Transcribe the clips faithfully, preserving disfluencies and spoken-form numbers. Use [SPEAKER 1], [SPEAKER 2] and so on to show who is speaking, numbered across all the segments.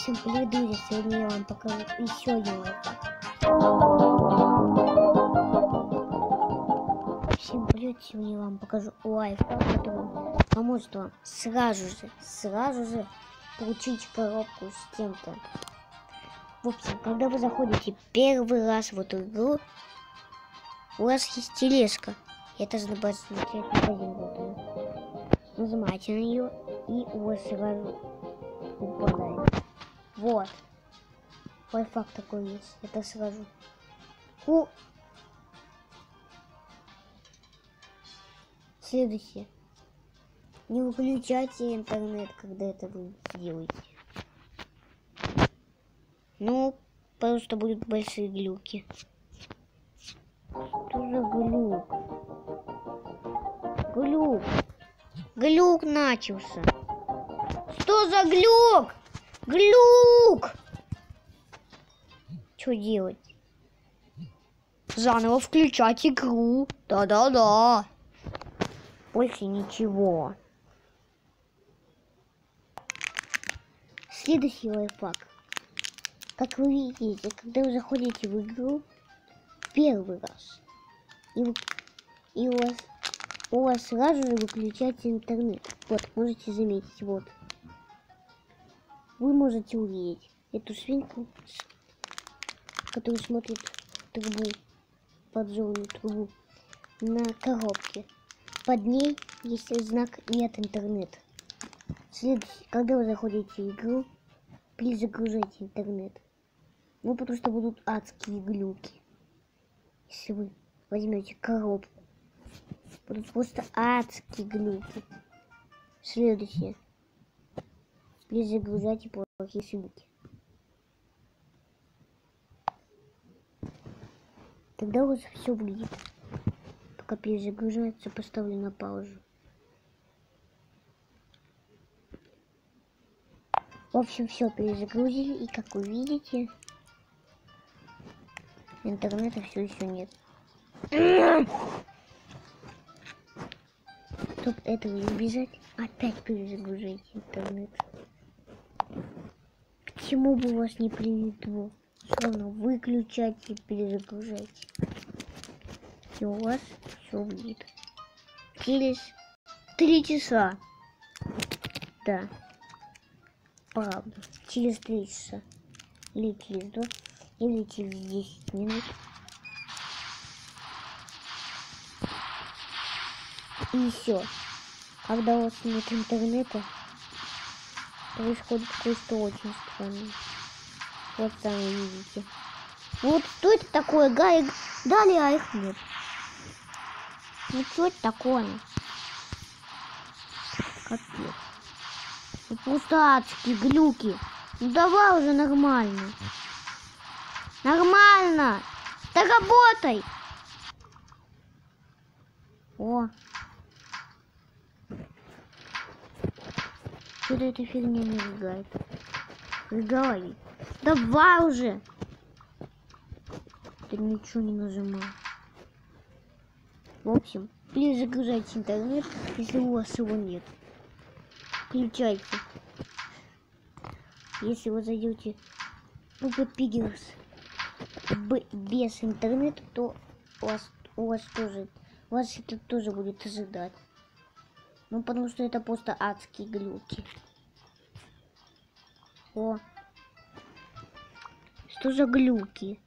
[SPEAKER 1] Всем привет, друзья! Сегодня я вам покажу еще один лайфхак. Всем привет! Сегодня я вам покажу лайфхак, который поможет вам сразу же, сразу же получить коробку с тем-то. В общем, когда вы заходите первый раз в эту игру, у вас есть тележка. Это называется магазин. Вот. Нажимаете на нее, и у вас сразу упадает. Вот. Лайфхак такой есть. Это сразу. У. Следующее. Не выключайте интернет, когда это вы делаете. Ну, потому что будут большие глюки. Что за глюк? Глюк. Глюк начался. Что за глюк? Глюк! Что делать? Заново включать игру. Да-да-да. Больше ничего. Следующий лайфхак. Как вы видите, когда вы заходите в игру первый раз, и, вы, и у, вас, у вас сразу же выключается интернет. Вот, можете заметить, вот. Вы можете увидеть эту свинку, которая смотрит трубу, подзорную трубу, на коробке. Под ней есть знак «Нет интернета». Следующий, когда вы заходите в игру, перезагружайте интернет. Ну, потому что будут адские глюки. Если вы возьмете коробку, будут просто адские глюки. Следующее. Перезагружайте плохие ссылки. Тогда у вас все будет. Пока перезагружается, поставлю на паузу. В общем, все перезагрузили, и как вы видите, интернета все еще нет. Чтобы этого избежать, опять перезагружайте интернет. К чему бы вас не привело, все равно выключайте и перезагружайте. И у вас все будет. Через три часа. Да. Правда. Через три часа. Или через два. Или через десять минут. И все. Когда у вас нет интернета, происходит кое-что очень странное. Вот сами видите. Вот что это такое? Гаек дали, а их нет. Ну что это такое? Капец. Ну просто адские глюки. Ну давай уже нормально. Нормально. Да работай. О. Что-то эта фигня не мигает. Давай. Давай уже. Ты ничего не нажимал. В общем, перезагружайте интернет, если у вас его нет. Включайте. Если вы зайдете в Pigers без интернета, то у вас, у вас тоже, у вас это тоже будет ожидать. Ну, потому что это просто адские глюки. О. Что за глюки?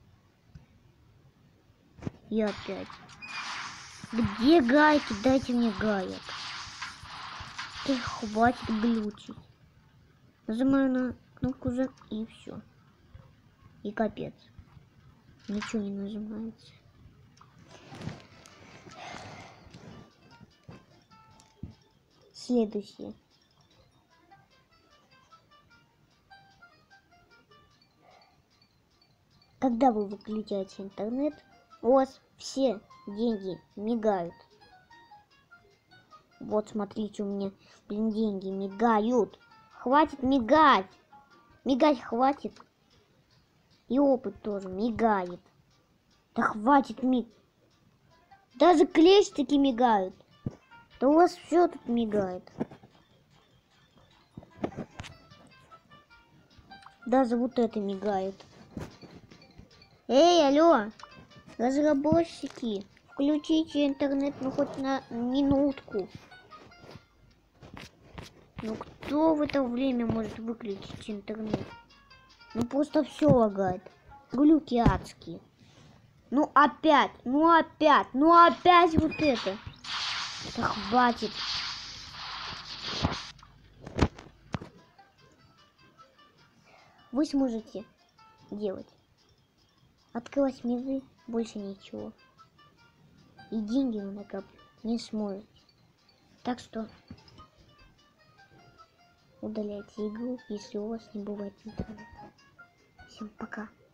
[SPEAKER 1] И опять. Где гайки? Дайте мне гаек. Эх, хватит глючить. Нажимаю на кнопку же и все. И капец. Ничего не нажимается. Следующее. Когда вы выключаете интернет, у вас все деньги мигают. Вот смотрите, у меня, блин, деньги мигают. Хватит мигать. Мигать хватит. И опыт тоже мигает. Да хватит миг. Даже клещики мигают. Да у вас все тут мигает. Даже вот это мигает. Эй, алло, разработчики, включите интернет, ну хоть на минутку. Ну кто в это время может выключить интернет? Ну просто все лагает. Глюки адские. Ну опять, ну опять, ну опять вот это. Да хватит. Вы сможете делать. Открывать миры, больше ничего. И деньги вы накапливать не сможете. Так что удаляйте игру, если у вас не бывает интернета. Всем пока.